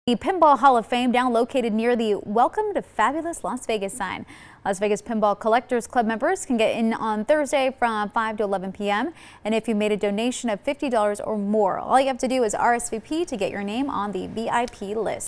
The Pinball Hall of Fame now located near the Welcome to Fabulous Las Vegas sign. Las Vegas Pinball Collectors Club members can get in on Thursday from 5 to 11 p.m. And if you made a donation of $50 or more, all you have to do is RSVP to get your name on the VIP list.